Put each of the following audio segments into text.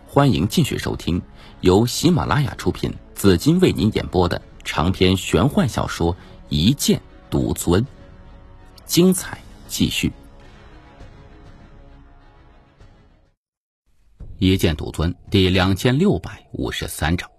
欢迎继续收听由喜马拉雅出品、紫金为您演播的长篇玄幻小说《一剑独尊》，精彩继续。一剑独尊第2653章。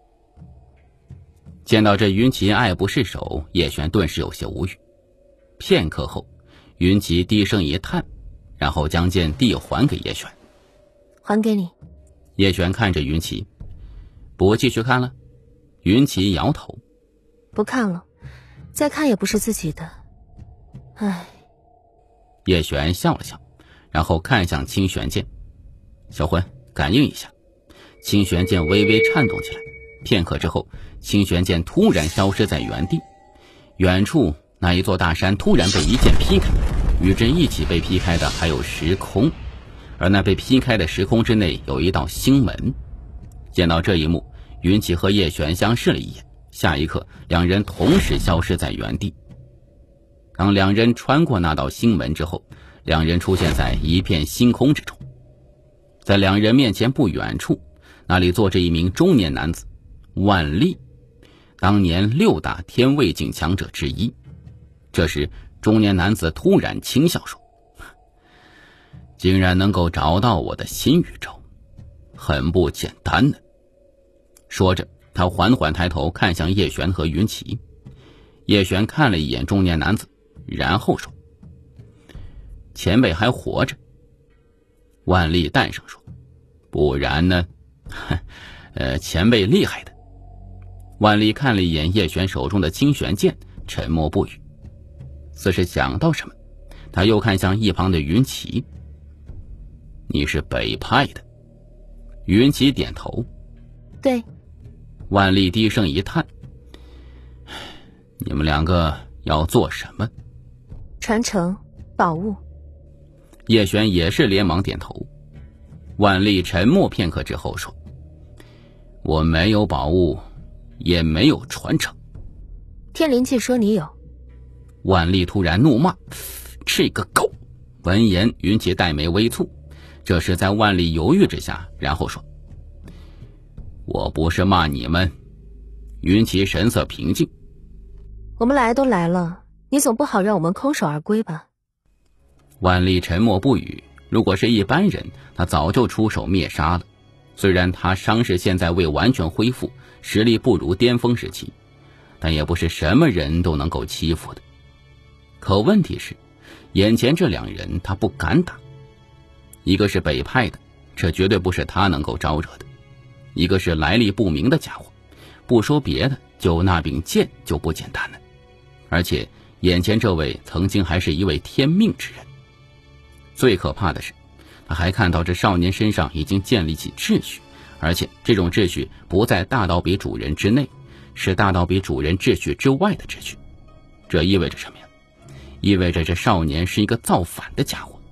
见到这云奇爱不释手，叶璇顿时有些无语。片刻后，云奇低声一叹，然后将剑递还给叶璇。 还给你。 叶璇看着云奇，不继续看了？云奇摇头， 不看了，再看也不是自己的。唉。 叶璇笑了笑，然后看向清玄剑，小魂，感应一下。清玄剑微微颤动起来，片刻之后，清玄剑突然消失在原地。远处那一座大山突然被一剑劈开，与之一起被劈开的还有时空，而那被劈开的时空之内有一道星门。见到这一幕，云奇和叶璇相视了一眼，下一刻两人同时消失在原地。当两人穿过那道星门之后，两人出现在一片星空之中。在两人面前不远处，那里坐着一名中年男子，万历，当年6大天位境强者之一。这时中年男子突然轻笑说，竟然能够找到我的新宇宙，很不简单呢。说着，他缓缓抬头看向叶璇和云奇。叶璇看了一眼中年男子，然后说，前辈还活着。万历淡声说，不然呢？前辈厉害的。万历看了一眼叶璇手中的清玄剑，沉默不语，似是想到什么，他又看向一旁的云奇，你是北派的？云奇点头， 对。 万历低声一叹，你们两个要做什么？ 传承宝物。 叶璇也是连忙点头。万历沉默片刻之后说，我没有宝物，也没有传承。 天灵气说你有。 万历突然怒骂，这个狗！闻言，云奇黛眉微蹙，这是在万历犹豫之下，然后说，我不是骂你们。云奇神色平静， 我们来都来了，你总不好让我们空手而归吧。 万历沉默不语，如果是一般人，他早就出手灭杀了。虽然他伤势现在未完全恢复，实力不如巅峰时期，但也不是什么人都能够欺负的。可问题是，眼前这两人他不敢打。一个是北派的，这绝对不是他能够招惹的；一个是来历不明的家伙，不说别的，就那柄剑就不简单了。而且眼前这位曾经还是一位天命之人。最可怕的是，他还看到这少年身上已经建立起秩序，而且这种秩序不在大道比主人之内，是大道比主人秩序之外的秩序。这意味着什么呀？意味着这少年是一个造反的家伙。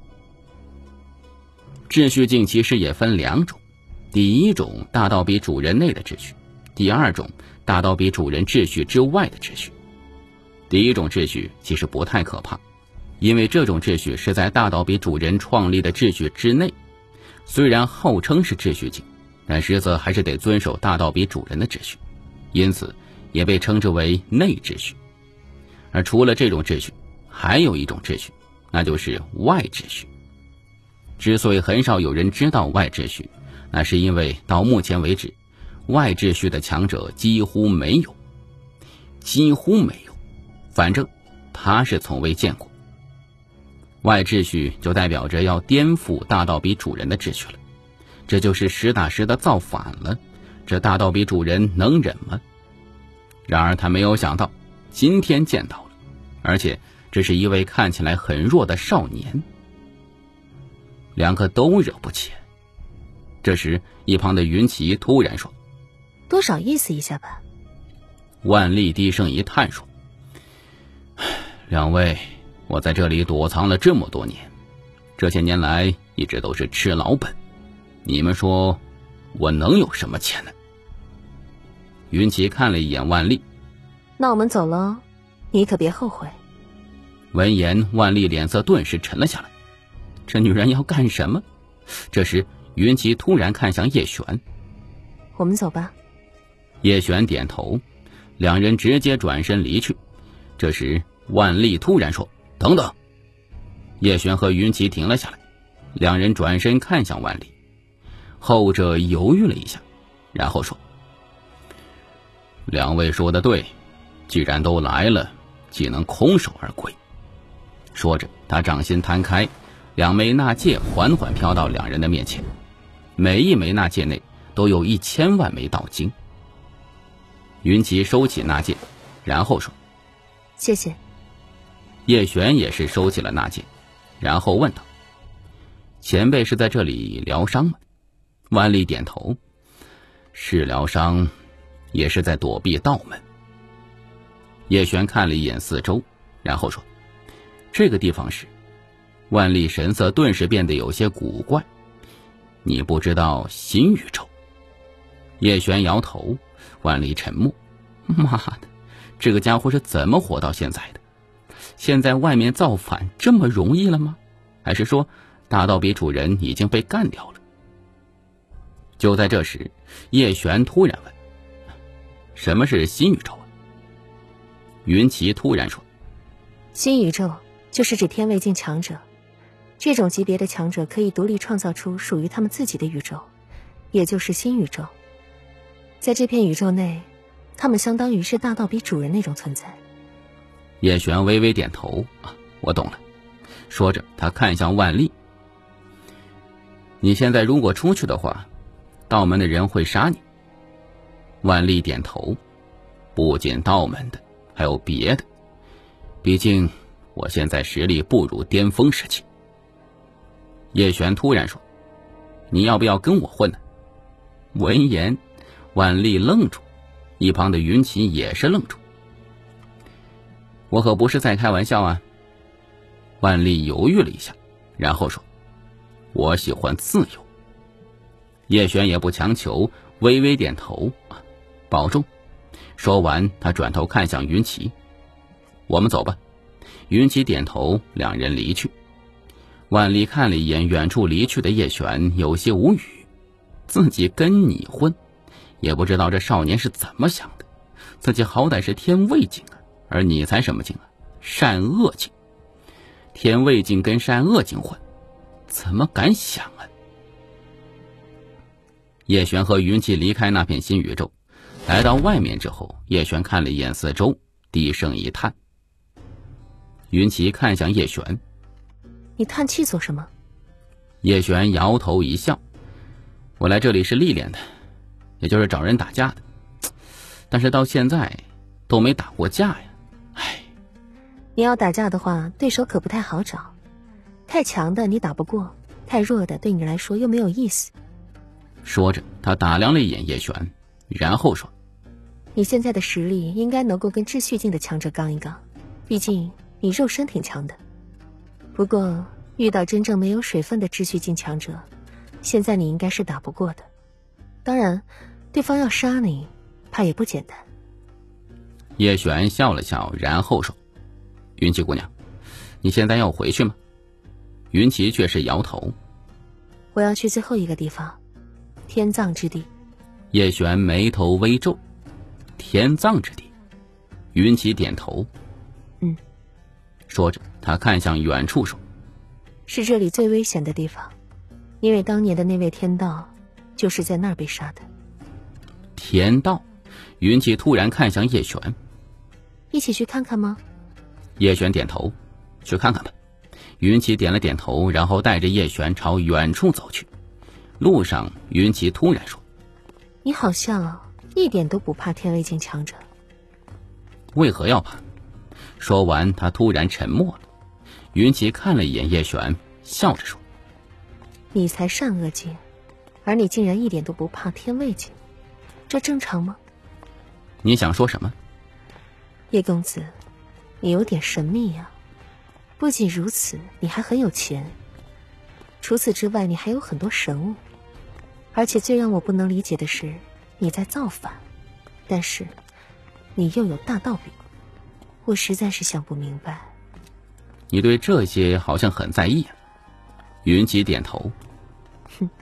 秩序境其实也分两种，第一种大道比主人内的秩序，第二种大道比主人秩序之外的秩序。第一种秩序其实不太可怕，因为这种秩序是在大道比主人创立的秩序之内，虽然号称是秩序境，但实则还是得遵守大道比主人的秩序，因此也被称之为内秩序。而除了这种秩序，还有一种秩序，那就是外秩序。之所以很少有人知道外秩序，那是因为到目前为止，外秩序的强者几乎没有，反正他是从未见过。外秩序就代表着要颠覆大道比主人的秩序了，这就是实打实的造反了。这大道比主人能忍吗？然而他没有想到，今天见到了，而且这是一位看起来很弱的少年。两个都惹不起。这时一旁的云奇突然说， 多少意思一下吧。 万历低声一叹说，两位，我在这里躲藏了这么多年，这些年来一直都是吃老本，你们说我能有什么钱呢？云奇看了一眼万历， 那我们走了，你可别后悔。 闻言，万历脸色顿时沉了下来，这女人要干什么？这时云奇突然看向叶璇。 我们走吧。 叶璇点头，两人直接转身离去。这时万历突然说：等等。叶璇和云奇停了下来，两人转身看向万历，后者犹豫了一下，然后说：两位说的对，既然都来了，岂能空手而归。说着他掌心摊开，两枚纳戒缓缓飘到两人的面前，每一枚纳戒内都有1000万枚道金。云奇收起纳戒，然后说： 谢谢。 叶璇也是收起了纳戒，然后问道：前辈是在这里疗伤吗？万历点头：是疗伤，也是在躲避道门。叶璇看了一眼四周，然后说：这个地方是……万历神色顿时变得有些古怪。你不知道新宇宙？叶璇摇头。万历沉默。妈的，这个家伙是怎么活到现在的？现在外面造反这么容易了吗？还是说大道比主人已经被干掉了？就在这时，叶璇突然问：什么是新宇宙啊？云奇突然说： 新宇宙就是指天位境强者，这种级别的强者可以独立创造出属于他们自己的宇宙，也就是新宇宙。在这片宇宙内，他们相当于是大道比主人那种存在。 叶璇微微点头：我懂了。说着他看向万历：你现在如果出去的话，道门的人会杀你。万历点头：不仅道门的，还有别的，毕竟我现在实力不如巅峰时期。叶璇突然说：你要不要跟我混呢？闻言，万历愣住，一旁的云奇也是愣住。我可不是在开玩笑啊。万历犹豫了一下，然后说：我喜欢自由。叶璇也不强求，微微点头：保重。说完他转头看向云奇：我们走吧。云奇点头，两人离去。万历看了一眼远处离去的叶璇，有些无语。自己跟你混，也不知道这少年是怎么想的。自己好歹是天位境啊，而你才什么境啊？善恶境。天位境跟善恶境混，怎么敢想啊？叶璇和云奇离开那片新宇宙，来到外面之后，叶璇看了一眼四周，低声一叹。云奇看向叶璇： 你叹气做什么？ 叶璇摇头一笑：我来这里是历练的，也就是找人打架的，但是到现在都没打过架呀。唉， 你要打架的话，对手可不太好找，太强的你打不过，太弱的对你来说又没有意思。 说着他打量了一眼叶璇，然后说： 你现在的实力应该能够跟秩序境的强者刚一刚，毕竟你肉身挺强的。不过遇到真正没有水分的秩序境强者，现在你应该是打不过的。当然对方要杀你，怕也不简单。 叶璇笑了笑，然后说：云奇姑娘，你现在要回去吗？云奇却是摇头： 我要去最后一个地方，天葬之地。 叶璇眉头微皱：天葬之地？云奇点头：说着他看向远处说： 是这里最危险的地方，因为当年的那位天道就是在那儿被杀的。 天道？云奇突然看向叶璇： 一起去看看吗？ 叶璇点头：去看看吧。云奇点了点头，然后带着叶璇朝远处走去。路上云奇突然说： 你好像一点都不怕天位境强者。 为何要怕？说完他突然沉默了。云奇看了一眼叶璇，笑着说： 你才善恶境，而你竟然一点都不怕天位境，这正常吗？ 你想说什么？ 叶公子，你有点神秘呀。不仅如此，你还很有钱，除此之外你还有很多神物，而且最让我不能理解的是，你在造反，但是你又有大道比，我实在是想不明白。 你对这些好像很在意啊。云奇点头：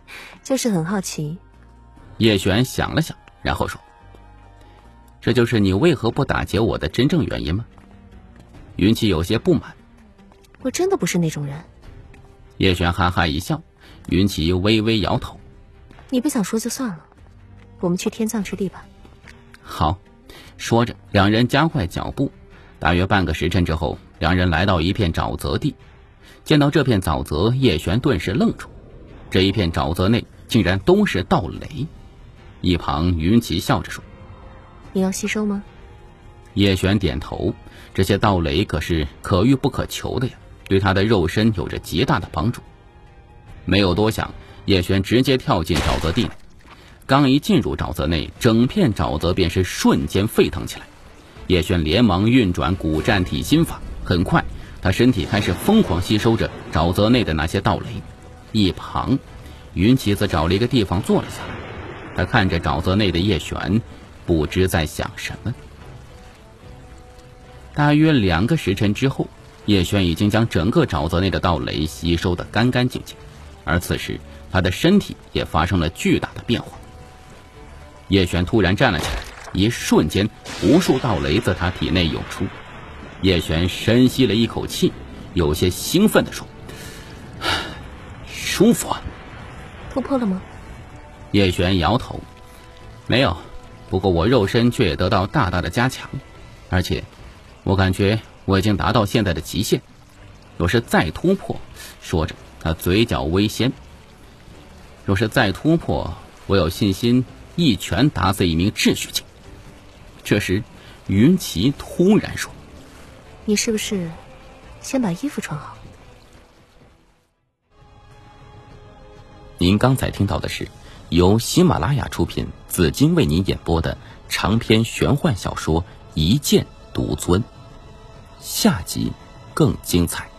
就是很好奇。 叶璇想了想，然后说：“这就是你为何不打劫我的真正原因吗？”云奇有些不满。 我真的不是那种人。 叶璇哈哈一笑，云奇微微摇头。 你不想说就算了，我们去天葬之地吧。 好，说着两人加快脚步。大约半个时辰之后，两人来到一片沼泽地。见到这片沼泽，叶璇顿时愣住，这一片沼泽内竟然都是盗雷。一旁云奇笑着说：“ 你要吸收吗？” 叶璇点头，这些盗雷可是可遇不可求的呀，对他的肉身有着极大的帮助。没有多想，叶璇直接跳进沼泽地内。刚一进入沼泽内，整片沼泽便是瞬间沸腾起来。叶璇连忙运转古战体心法，很快他身体开始疯狂吸收着沼泽内的那些盗雷。一旁云奇则找了一个地方坐了下来，他看着沼泽内的叶璇，不知在想什么。大约2个时辰之后，叶璇已经将整个沼泽内的盗雷吸收得干干净净，而此时他的身体也发生了巨大的变化。叶璇突然站了起来，一瞬间无数盗雷自他体内涌出。叶璇深吸了一口气，有些兴奋地说：“舒服啊。” 突破了吗？ 叶璇摇头：“没有，不过我肉身却也得到大大的加强，而且我感觉我已经达到现在的极限，若是再突破，说着他嘴角微掀，若是再突破，我有信心一拳打死一名秩序境。”这时云奇突然说：“ 你是不是先把衣服穿好？” 您刚才听到的是由喜马拉雅出品，紫金为您演播的长篇玄幻小说《一剑独尊》，下集更精彩。